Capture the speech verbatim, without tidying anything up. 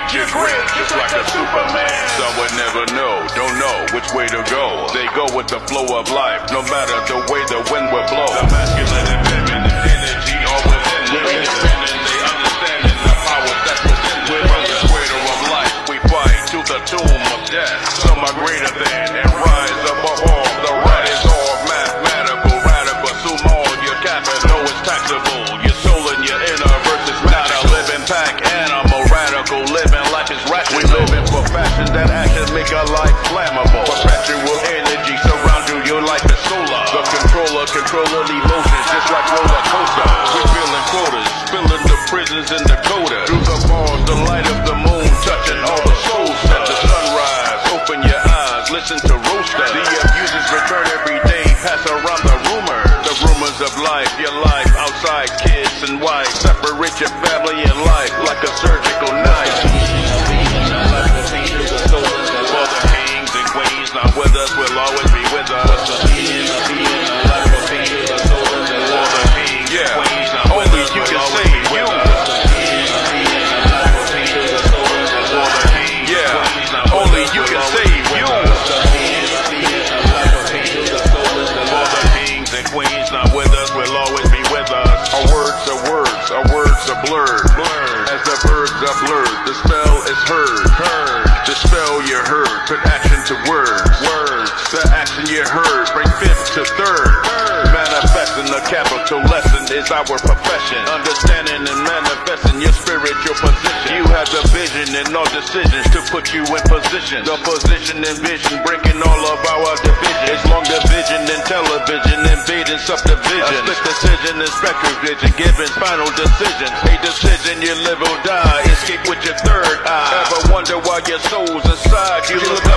you're great, just like a Superman. Some would never know, don't know which way to go. They go with the flow of life, no matter the way the wind will blow. The masculine and feminine energy all within them. Independent, they understanding the power that's within them. From the cradle of life, we fight to the tomb of death. Some are greater than and rise above all. The right is all mathematical, radical. Assume all your capital is taxable. Your soul and your inner versus not a living pack animal. Radical living life is rational. We living for fashion that action make our life flammable. Perpetual energy surround you, your life is solar. The controller controlling emotions just like roller coaster. We're filling quotas, filling the prisons in Dakota. Through the bars, the light of the moon touching all the souls. At the sunrise, open your eyes, listen to roaster. The abusers return every day, pass around the rumor. The rumors of life, your life outside, kids and wife. Separate your family and life like a surgical knife. For the kings and queens not with us, will always be with us. Yeah, only you can save you. Yeah, only you can save you. For the kings and queens not with us, will always be with us. Our words are words, our words are blurred. Blurred. As the birds are blurred, the spell is heard. Heard. The spell you heard, put action to words. Words. The action you heard, bring fifth to third. Third. Manifesting the capital lesson is our profession. Understanding and manifesting your spiritual position. You have the vision and all decisions to put you in position. The position and vision breaking all of our divisions. It's long division and television invading subdivision. A split decision and spectral vision giving final decisions. A decision you live or die, escape with your third eye. Ever wonder why your soul's inside you?